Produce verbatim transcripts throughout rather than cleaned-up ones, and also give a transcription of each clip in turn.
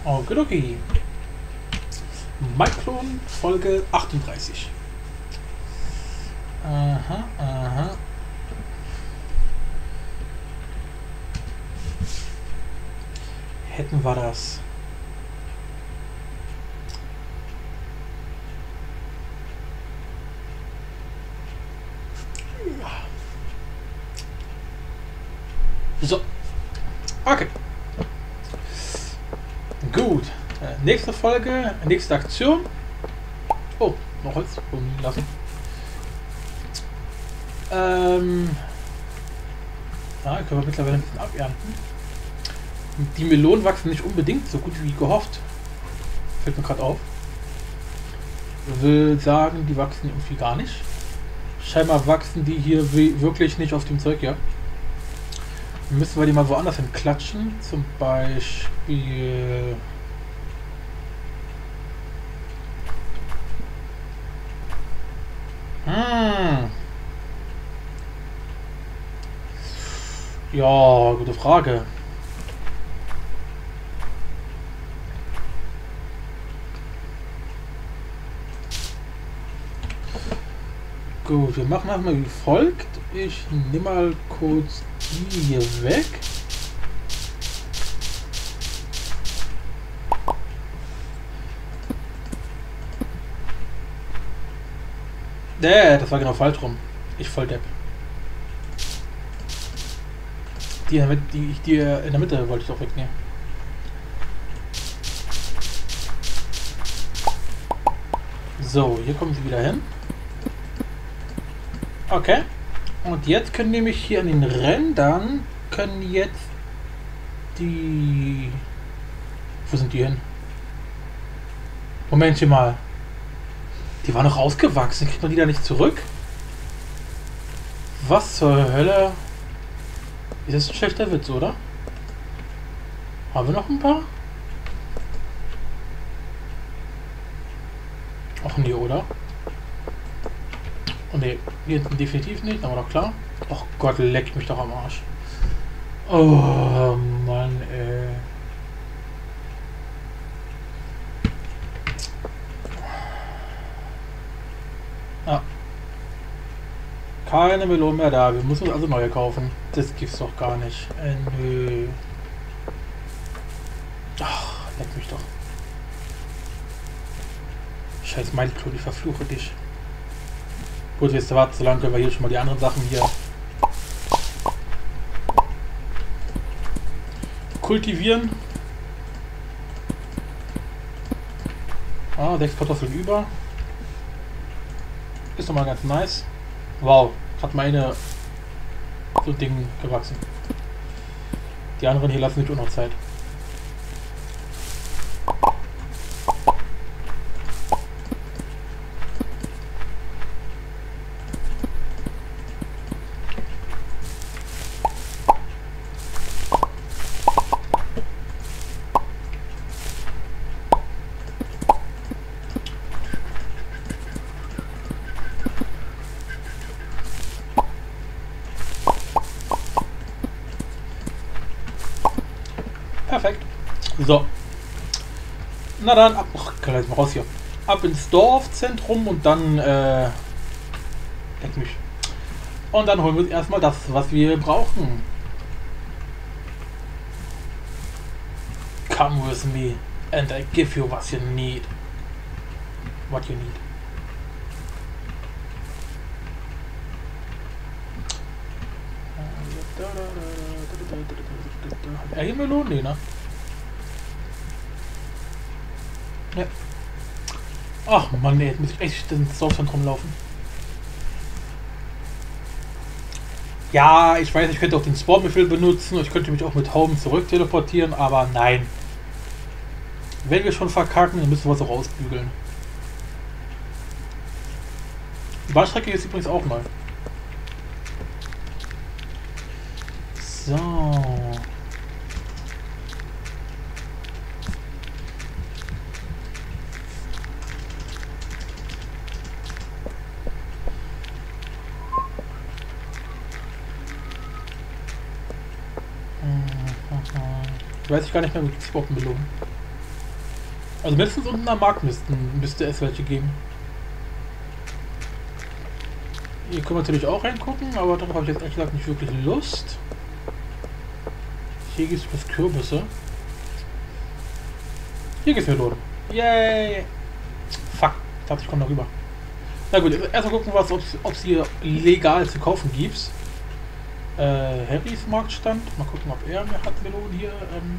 Okay, okay. Micron Folge achtunddreißig. Aha, aha. Hätten wir das. So. Okay. Gut. Äh, nächste Folge, nächste Aktion. Oh, noch Holz liegen lassen. Ähm. Ja, können wir mittlerweile ein bisschen abernten. Die Melonen wachsen nicht unbedingt so gut wie gehofft. Fällt mir gerade auf. Ich will sagen, die wachsen irgendwie gar nicht. Scheinbar wachsen die hier wirklich nicht auf dem Zeug, ja. Müssen wir die mal woanders hin klatschen. Zum Beispiel... Hm. Ja, gute Frage. Gut, wir machen mal wie folgt. Ich nehme mal kurz die hier weg. Nee, das war genau falsch rum. Ich voll Depp. Die, die, die in der Mitte wollte ich doch wegnehmen. So, hier kommen sie wieder hin. Okay. Und jetzt können nämlich hier an den Rändern können jetzt die... Wo sind die hin? Momentchen mal. Die waren noch ausgewachsen. Kriegt man die da nicht zurück? Was zur Hölle? Ist das ein schlechter Witz, oder? Haben wir noch ein paar? Ach nee, oder? Oh ne, hier definitiv nicht, aber doch klar. Ach Gott, leckt mich doch am Arsch. Oh Mann, ey. Ah. Keine Melonen mehr da, wir müssen uns also neue kaufen. Das gibt's doch gar nicht. Äh, nö. Ach, leck mich doch. Scheiß Mildclone, ich verfluche dich. Gut, jetzt warten, so lange können wir hier schon mal die anderen Sachen hier kultivieren. Ah, sechs Kartoffeln über. Ist doch mal ganz nice. Wow, hat meine so ein Ding gewachsen. Die anderen hier lassen sich auch noch Zeit. Perfekt. So. Na dann, ab. Ach, kann ich mal raus hier. Ab ins Dorfzentrum und dann, äh. Leck mich. Und dann holen wir uns erstmal das, was wir brauchen. Come with me and I give you what you need. What you need. Hat er hier Melonen? Nee, ne? Ja. Ach Mann, ey, jetzt muss ich echt ins Dorfzentrum laufen. Ja, ich weiß, ich könnte auch den Spawnbefehl benutzen. Ich könnte mich auch mit Home zurück teleportieren, aber nein. Wenn wir schon verkacken, dann müssen wir es auch ausbügeln. Die Bahnstrecke ist übrigens auch neu. So. Weiß ich gar nicht mehr, wo die überhaupt Melonen. Also mindestens unten am Markt müssten, müsste es welche geben. Hier können wir natürlich auch reingucken, aber darauf habe ich jetzt ehrlich gesagt nicht wirklich Lust. Hier gibt es bloß Kürbisse. Hier geht's mir los. Yay! Fuck, ich dachte, ich komme noch rüber. Na gut, erstmal gucken, was ob es hier legal zu kaufen gibt. Äh, Harrys Marktstand. Mal gucken, ob er mir hat Melonen hier. Ähm,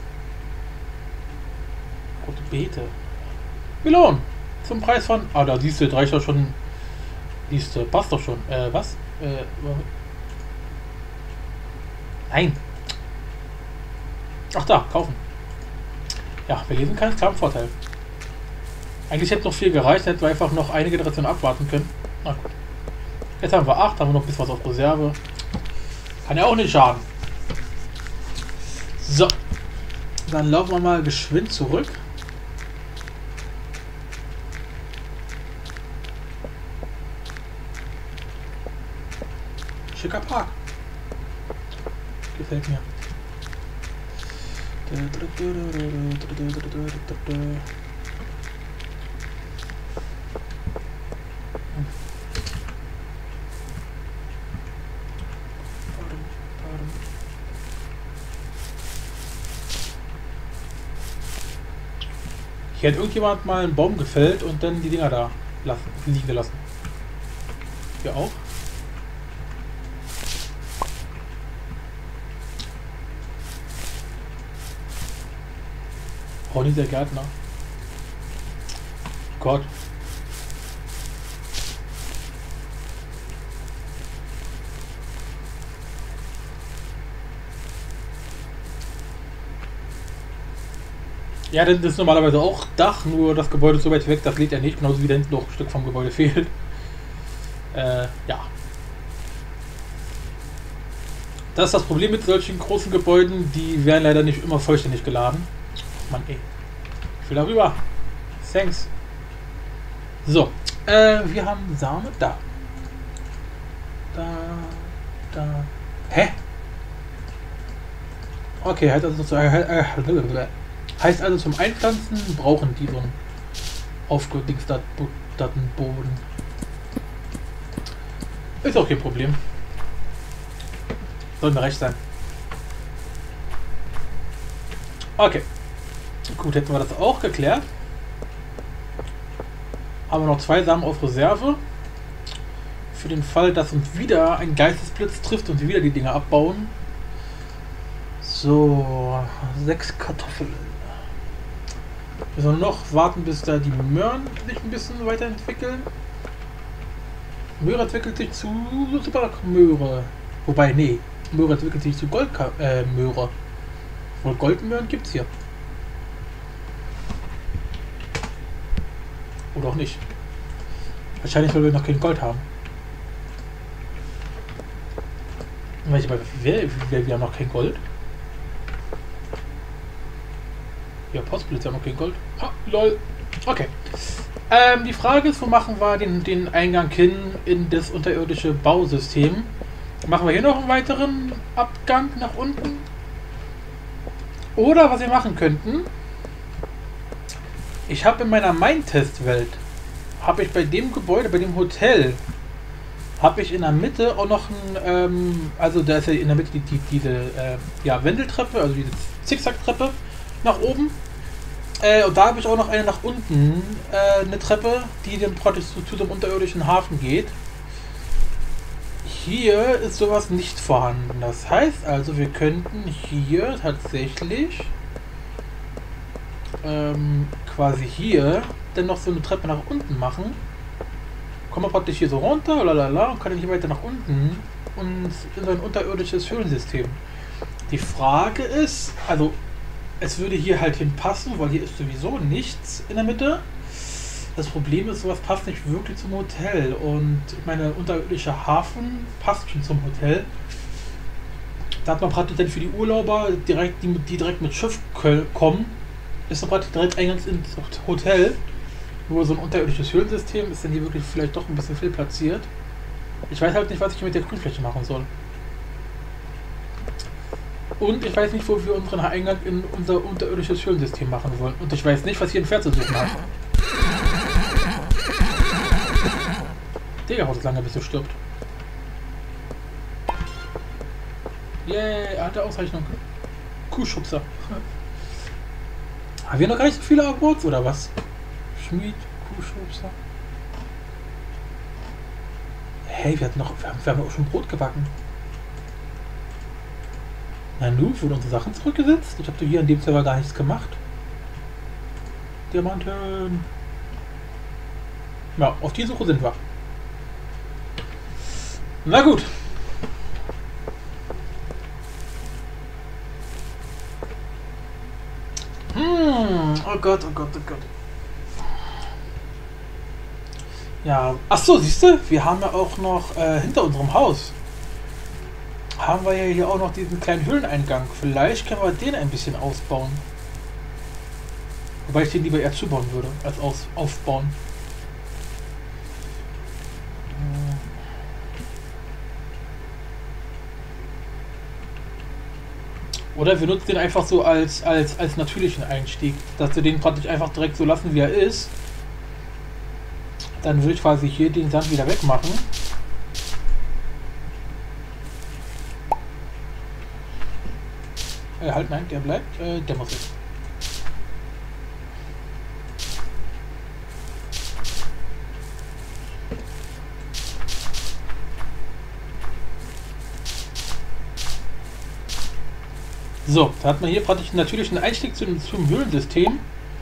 rote Beete. Melonen! Zum Preis von. Ah, da siehst du, das reicht doch schon. Siehst du, passt doch schon. Äh, was? Äh, nein! Ach da, kaufen. Ja, wer lesen kann, ist klar ein Vorteil. Eigentlich hätte noch viel gereicht, hätten wir einfach noch eine Generation abwarten können. Na gut. Jetzt haben wir acht, haben wir noch ein bisschen was auf Reserve. Kann ja auch nicht schaden. So. Dann laufen wir mal geschwind zurück. Schicker Park. Gefällt mir. Hier hat irgendjemand mal einen Baum gefällt und dann die Dinger da lassen, liegen gelassen. Hier auch. Ronny der Gärtner. Gott. Ja, das ist normalerweise auch Dach, nur das Gebäude ist so weit weg, das lädt ja nicht, genauso wie da hinten noch ein Stück vom Gebäude fehlt. Äh, ja. Das ist das Problem mit solchen großen Gebäuden, die werden leider nicht immer vollständig geladen. Mann, ey. Ich will darüber. Thanks. So. Äh, wir haben Sahne da. Da. Da. Hä? Okay, heißt also, zu, äh, äh, heißt also zum Einpflanzen brauchen die so einen aufgedingsten Boden. Ist auch kein Problem. Soll mir recht sein. Okay. Gut, hätten wir das auch geklärt. Haben wir noch zwei Samen auf Reserve. Für den Fall, dass uns wieder ein Geistesblitz trifft und wir wieder die Dinger abbauen. So, sechs Kartoffeln. Wir sollen noch warten, bis da die Möhren sich ein bisschen weiterentwickeln. Möhre entwickelt sich zu Supermöhre. Wobei, nee, Möhre entwickelt sich zu Goldmöhre. Äh, Wohl Goldmöhren gibt es hier. Oder auch nicht. Wahrscheinlich, weil wir noch kein Gold haben. Welche, wer, wer, wir haben noch kein Gold. Ja, Postblitz haben noch kein Gold. Ha, lol. Okay. Ähm, die Frage ist, wo machen wir den, den Eingang hin in das unterirdische Bausystem? Machen wir hier noch einen weiteren Abgang nach unten? Oder was wir machen könnten, ich habe in meiner Main-Test-Welt, habe ich bei dem Gebäude, bei dem Hotel, habe ich in der Mitte auch noch ein, ähm, also da ist ja in der Mitte die, die, diese äh, ja, Wendeltreppe, also diese Zickzack-Treppe nach oben. Äh, und da habe ich auch noch eine nach unten, äh, eine Treppe, die dann praktisch zu, zu dem unterirdischen Hafen geht. Hier ist sowas nicht vorhanden. Das heißt also, wir könnten hier tatsächlich ähm, quasi hier dann noch so eine Treppe nach unten machen. Kommen wir praktisch hier so runter, lalala, und können hier weiter nach unten und in so ein unterirdisches Höhlensystem. Die Frage ist, also es würde hier halt hinpassen, weil hier ist sowieso nichts in der Mitte. Das Problem ist, sowas passt nicht wirklich zum Hotel. Und ich meine, unterirdischer Hafen passt schon zum Hotel. Da hat man praktisch dann für die Urlauber, direkt, die, die direkt mit Schiff kommen, ist dann praktisch direkt eingangs ins Hotel. Nur so ein unterirdisches Höhlensystem ist dann hier wirklich vielleicht doch ein bisschen viel platziert. Ich weiß halt nicht, was ich mit der Grünfläche machen soll. Und ich weiß nicht, wo wir unseren Eingang in unser unterirdisches Höhlensystem machen wollen. Und ich weiß nicht, was hier ein Pferd zu suchen hat. Digga, haut es lange, bis du stirbt. Yay, alte Auszeichnung. Kuhschubser. Haben wir noch gar nicht so viele Awards, oder was? Schmied, Kuhschubser. Hey, wir hatten noch, wir haben, wir haben auch schon Brot gebacken. Na nu, wurden unsere Sachen zurückgesetzt? Ich habe hier in dem Server gar nichts gemacht. Diamanten. Ja, auf die Suche sind wir. Na gut. Hm, oh Gott, oh Gott, oh Gott. Ja, ach so, siehst du, wir haben ja auch noch äh, hinter unserem Haus haben wir ja hier auch noch diesen kleinen Höhleneingang. Vielleicht können wir den ein bisschen ausbauen. Wobei ich den lieber eher zubauen würde, als aus aufbauen. Oder wir nutzen den einfach so als, als, als natürlichen Einstieg. Dass wir den praktisch einfach direkt so lassen, wie er ist. Dann würde ich quasi hier den Sand wieder wegmachen. Äh, halt, nein, der bleibt. Äh, der muss jetzt. So, da hat man hier praktisch einen natürlichen Einstieg zum, zum Höhlensystem.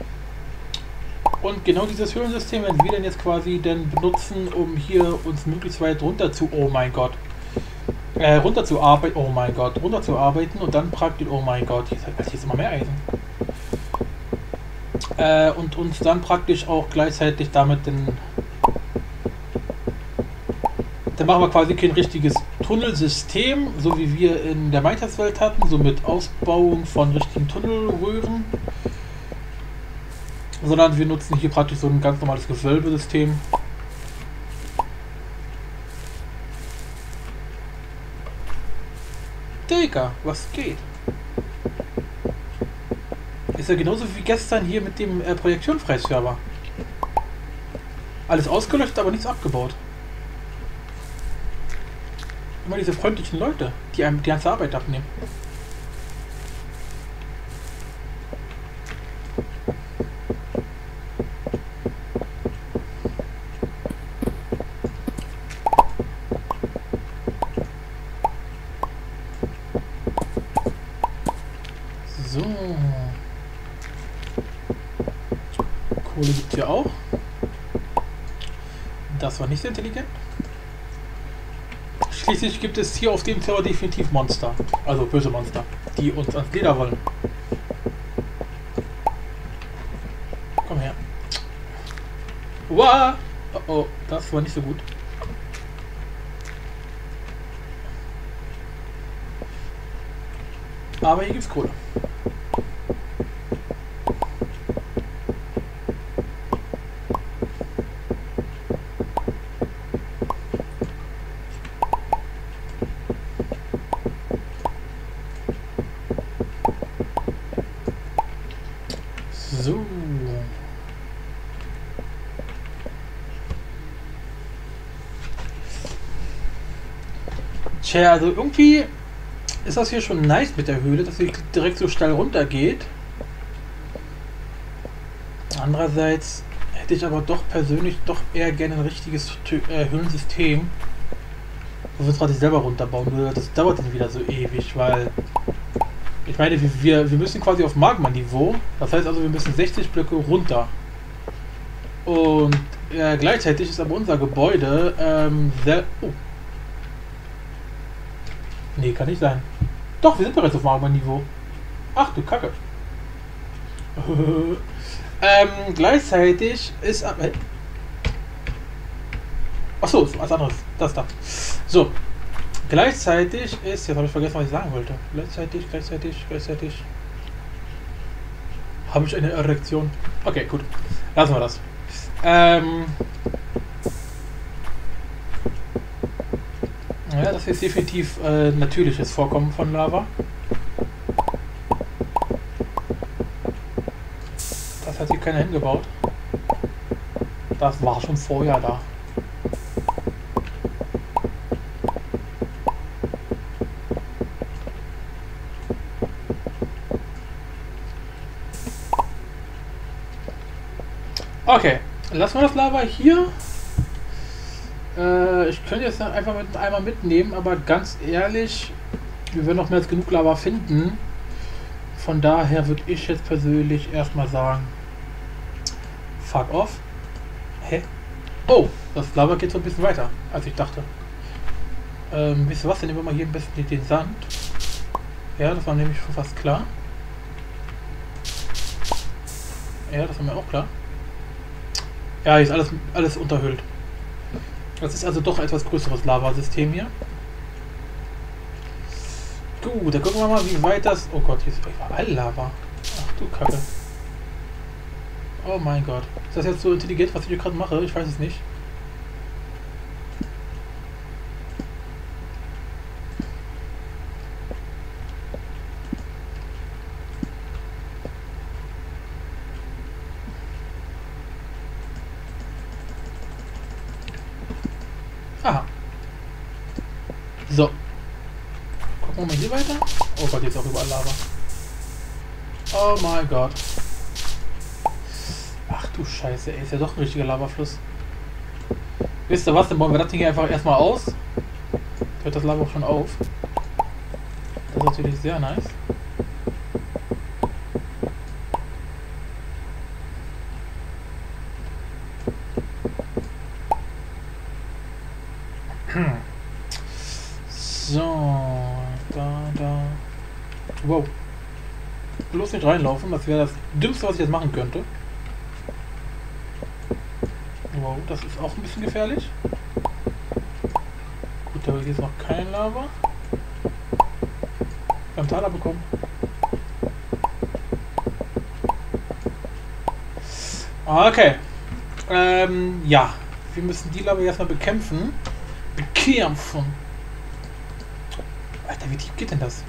Und genau dieses Höhlensystem werden wir dann jetzt quasi dann benutzen, um hier uns möglichst weit runter zu... Oh mein Gott. Äh, runter zu arbeiten. Oh mein Gott. Runter zu arbeiten und dann praktisch... Oh mein Gott. Hier ist, hier ist immer mehr Eisen. Äh, und uns dann praktisch auch gleichzeitig damit den... Dann machen wir quasi kein richtiges Tunnelsystem, so wie wir in der Minecraft-Welt hatten, so mit Ausbauung von richtigen Tunnelröhren. Sondern wir nutzen hier praktisch so ein ganz normales Gewölbesystem. Digga, was geht? Ist ja genauso wie gestern hier mit dem äh, Projektionfreiserver. Alles ausgelöscht, aber nichts abgebaut. Immer diese freundlichen Leute, die einem die ganze Arbeit abnehmen. So. Kohle gibt es hier auch. Das war nicht sehr intelligent. Schließlich gibt es hier auf dem Server definitiv Monster. Also böse Monster, die uns ans Leder wollen. Komm her. Wow! Oh, oh, das war nicht so gut. Aber hier gibt's Kohle. So. Tja, also irgendwie ist das hier schon nice mit der Höhle, dass sie direkt so steil runter geht. Andererseits hätte ich aber doch persönlich doch eher gerne ein richtiges äh, Höhlensystem, wo wir uns gerade selber runterbauen. Nur das dauert dann wieder so ewig, weil ich meine, wir, wir müssen quasi auf Magma-Niveau. Das heißt also, wir müssen sechzig Blöcke runter. Und äh, gleichzeitig ist aber unser Gebäude ähm, sehr... Oh. Nee, kann nicht sein. Doch, wir sind bereits auf Magma-Niveau. Ach du Kacke. ähm, gleichzeitig ist... Äh, Achso, ist was anderes. Das da. So. Gleichzeitig ist... Jetzt habe ich vergessen, was ich sagen wollte. Gleichzeitig, gleichzeitig, gleichzeitig... Habe ich eine Erektion? Okay, gut. Lassen wir das. Ähm... Ja, das ist definitiv äh, natürliches Vorkommen von Lava. hat hier keiner hingebaut. Das war schon vorher da. Okay, lassen wir das Lava hier. Äh, ich könnte jetzt einfach mit einem Eimer mitnehmen, aber ganz ehrlich, wir werden noch mehr als genug Lava finden. Von daher würde ich jetzt persönlich erstmal sagen, fuck off. Hä? Oh, das Lava geht so ein bisschen weiter, als ich dachte. Ähm, wisst ihr was, dann nehmen wir mal hier ein bisschen den Sand. Ja, das war nämlich schon fast klar. Ja, das war mir auch klar. Ja, hier ist alles, alles unterhüllt. Das ist also doch ein etwas größeres Lavasystem hier. Gut, dann gucken wir mal, wie weit das... Oh Gott, hier ist überall Lava. Ach du Kacke. Oh mein Gott. Ist das jetzt so intelligent, was ich hier gerade mache? Ich weiß es nicht. Aha. So. Gucken wir mal hier weiter. Oh Gott, jetzt auch überall Lava. Oh mein Gott. Ach du Scheiße, ey, ist ja doch ein richtiger Lavafluss. Wisst ihr was, dann bauen wir das Ding hier einfach erstmal aus. Hört das Lava auch schon auf. Das ist natürlich sehr nice. So, da, da. Wow. Bloß nicht reinlaufen, das wäre das Dümmste, was ich jetzt machen könnte. Wow, das ist auch ein bisschen gefährlich. Gut, da hier ist noch kein Lava. Wir haben Taler bekommen. Okay. Ähm, ja. Wir müssen die Lava erstmal bekämpfen. Bekämpfen. Alter, wie tief geht denn das?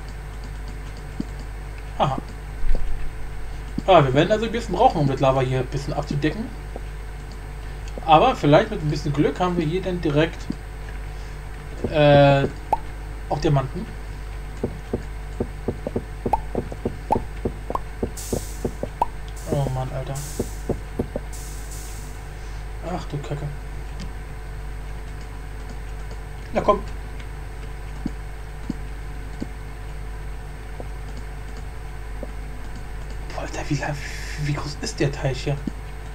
Aha. Ah, wir werden also ein bisschen brauchen, um das Lava hier ein bisschen abzudecken. Aber vielleicht mit ein bisschen Glück haben wir hier dann direkt äh, auch Diamanten. Oh Mann, Alter. Ach du Kacke. Na komm. Boah, Alter, wie, wie groß ist der Teich hier?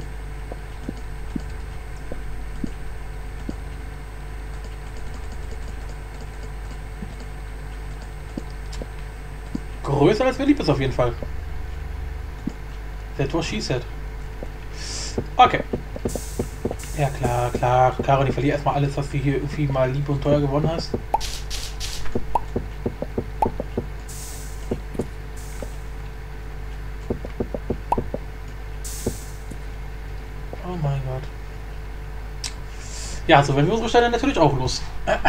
Größer als mir lieb ist auf jeden Fall. That was she said. Okay. Ja klar, klar. Karin, ich verliere erstmal alles, was du hier irgendwie mal lieb und teuer gewonnen hast. Oh mein Gott. Ja, so werden wir unsere Steine natürlich auch los.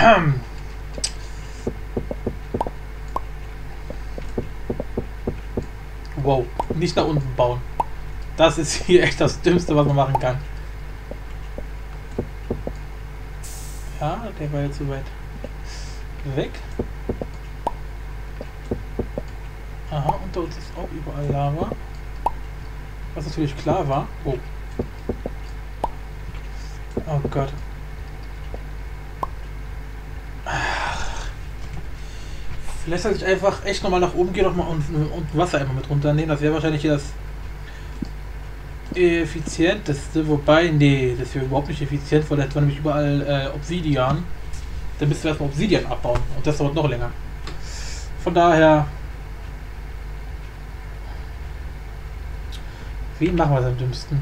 Wow, nicht nach unten bauen. Das ist hier echt das Dümmste, was man machen kann. Ja, der war jetzt so weit weg. Aha, unter uns ist auch überall Lava. Was natürlich klar war. Oh. Oh Gott. Vielleicht sollte ich einfach echt nochmal nach oben gehen noch mal und, und Wasser immer mit runternehmen. Das wäre wahrscheinlich hier das effizienteste. Wobei, nee, das wäre überhaupt nicht effizient, weil das war nämlich überall äh, Obsidian. Dann müsst ihr erstmal Obsidian abbauen und das dauert noch länger. Von daher. Wen machen wir es am dümmsten?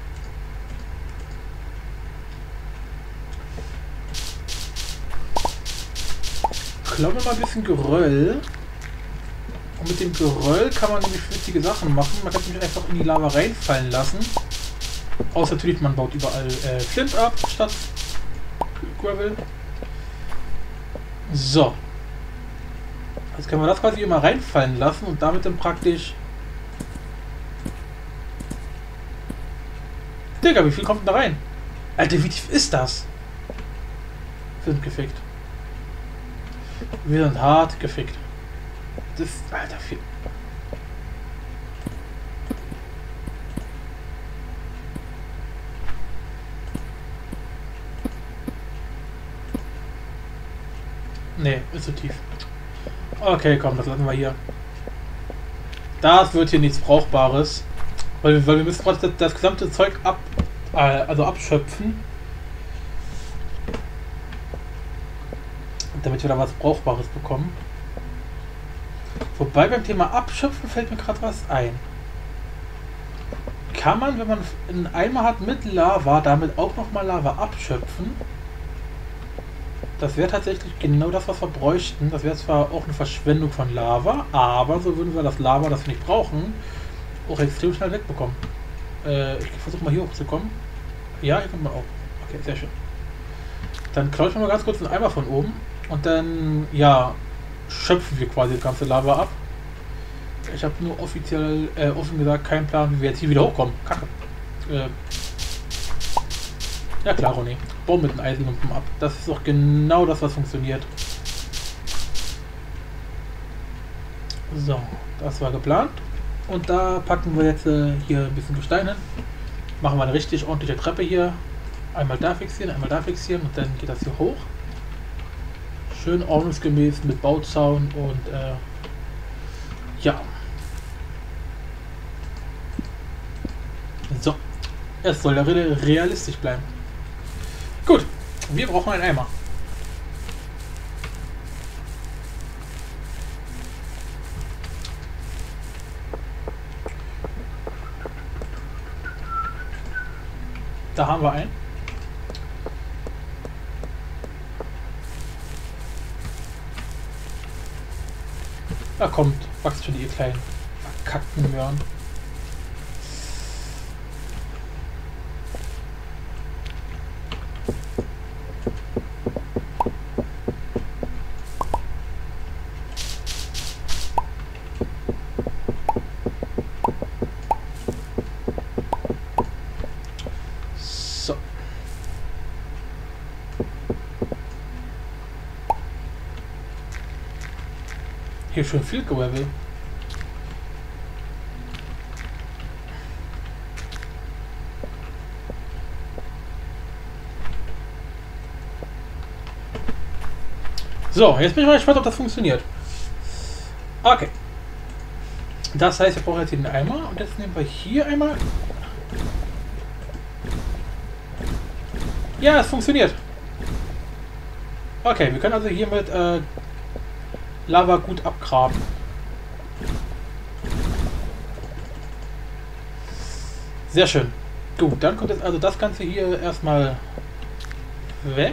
Klauen wir mal ein bisschen Geröll. Und mit dem Geröll kann man nämlich witzige Sachen machen. Man kann es nämlich einfach in die Lava reinfallen lassen. Außer natürlich, man baut überall äh, Flint ab statt Gravel. So. Jetzt können wir das quasi immer reinfallen lassen und damit dann praktisch Digga, wie viel kommt denn da rein? Alter, wie tief ist das? Wir sind gefickt. Wir sind hart gefickt. Das ist, Alter, viel. Nee, ist zu tief. Okay, komm, das lassen wir hier. Das wird hier nichts Brauchbares. Weil, weil wir müssen trotzdem das, das gesamte Zeug ab, äh, also abschöpfen. Damit wir da was Brauchbares bekommen. Wobei beim Thema Abschöpfen fällt mir gerade was ein. Kann man, wenn man einen Eimer hat mit Lava, damit auch nochmal Lava abschöpfen? Das wäre tatsächlich genau das, was wir bräuchten. Das wäre zwar auch eine Verschwendung von Lava, aber so würden wir das Lava, das wir nicht brauchen, auch extrem schnell wegbekommen. Äh, ich versuche mal hier hochzukommen. Ja, hier kommt man auch. Okay, sehr schön. Dann klaue ich mal ganz kurz den Eimer von oben und dann, ja, schöpfen wir quasi das ganze Lava ab. Ich habe nur offiziell, äh, offen gesagt, keinen Plan, wie wir jetzt hier wieder hochkommen. Kacke. Äh, ja klar, Ronny. Bau mit den Eisenlumpen ab. Das ist doch genau das, was funktioniert. So, das war geplant. Und da packen wir jetzt äh, hier ein bisschen Gestein hin. Machen wir eine richtig ordentliche Treppe hier. Einmal da fixieren, einmal da fixieren und dann geht das hier hoch. Schön ordnungsgemäß mit Bauzaun und äh, ja. So, es soll ja realistisch bleiben. Gut, wir brauchen einen Eimer. Da haben wir einen. Da kommt, wachst schon die kleinen verkackten Möhren. So. Hier schon viel Gravel. So, jetzt bin ich mal gespannt, ob das funktioniert. Okay. Das heißt, wir brauchen jetzt hier den Eimer und jetzt nehmen wir hier einmal. Ja, es funktioniert. Okay, wir können also hiermit äh, Lava gut abgraben. Sehr schön. Gut, dann kommt jetzt also das Ganze hier erstmal weg.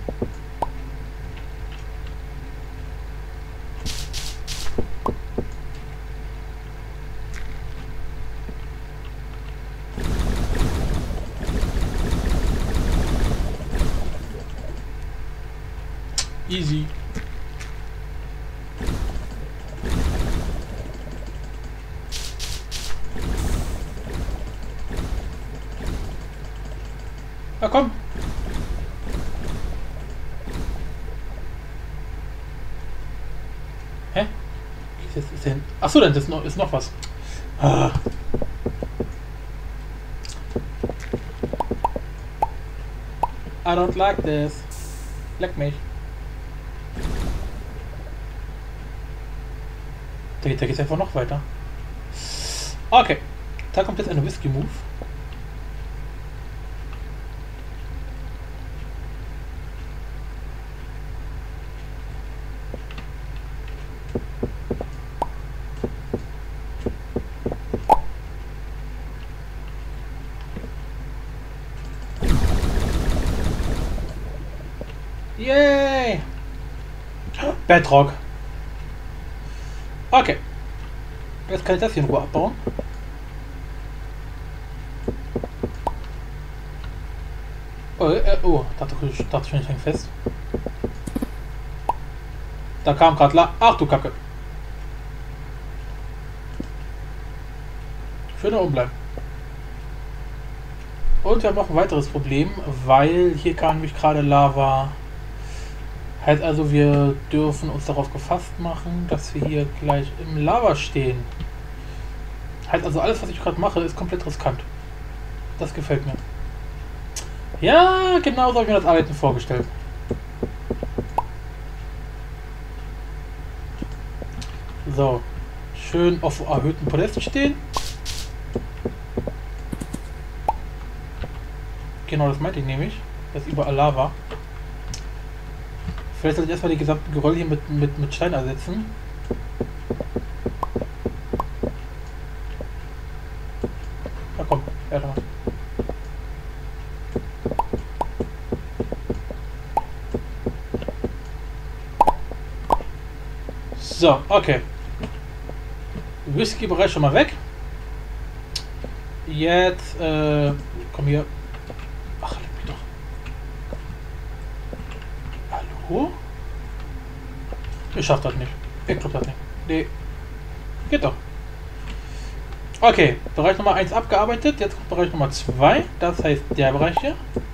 Easy. Na komm. Hä? Ist das, ist denn... Achso, dann ist noch, ist noch was. Ah. I don't like this. Leck mich. Da geht, da geht's einfach noch weiter. Okay. Da kommt jetzt eine Whisky Move. Yay! Bedrock. Okay. Jetzt kann ich das hier in Ruhe abbauen. Oh, äh, oh. Dachte ich, dachte schon, ich hänge fest. Da kam gerade la. Ach du Kacke. Schön da oben bleiben. Und wir haben noch ein weiteres Problem, weil hier kam nämlich gerade Lava. Heißt also, wir dürfen uns darauf gefasst machen, dass wir hier gleich im Lava stehen. Heißt also, alles, was ich gerade mache, ist komplett riskant. Das gefällt mir. Ja, genau so habe ich mir das Arbeiten vorgestellt. So, schön auf erhöhten Podest stehen. Genau, das meinte ich nämlich. Das ist überall Lava. Vielleicht sollte ich erstmal die gesamten Geröll hier mit, mit, mit Stein ersetzen. Na komm, ja da. So, okay. Whisky-Bereich schon mal weg. Jetzt, äh, komm hier. Ach, leck mich doch. Hallo? Ich schaff das nicht. Ich glaub das nicht. Nee. Geht doch. Okay, Bereich Nummer eins abgearbeitet. Jetzt kommt Bereich Nummer zwei. Das heißt der Bereich hier.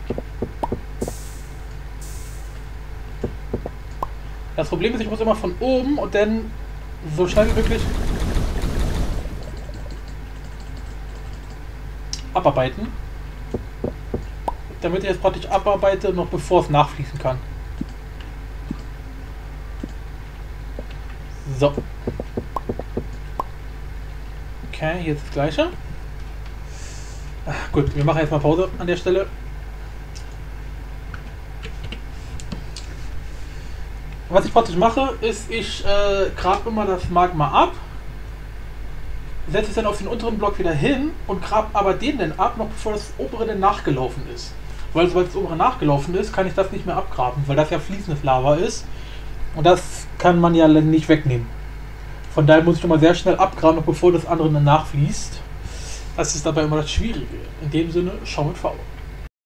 Das Problem ist, ich muss immer von oben und dann so schnell wie möglich abarbeiten. Damit ich jetzt praktisch abarbeite, noch bevor es nachfließen kann. So. Okay, hier ist das gleiche. Ach, gut, wir machen jetzt mal Pause an der Stelle. Was ich praktisch mache, ist, ich äh, grabe immer das Magma ab, setze es dann auf den unteren Block wieder hin und grabe aber den dann ab, noch bevor das obere dann nachgelaufen ist. Weil sobald das obere nachgelaufen ist, kann ich das nicht mehr abgraben, weil das ja fließendes Lava ist und das kann man ja nicht wegnehmen. Von daher muss ich nochmal sehr schnell abgraben, noch bevor das andere dann nachfließt. Das ist dabei immer das Schwierige. In dem Sinne, schau mit V.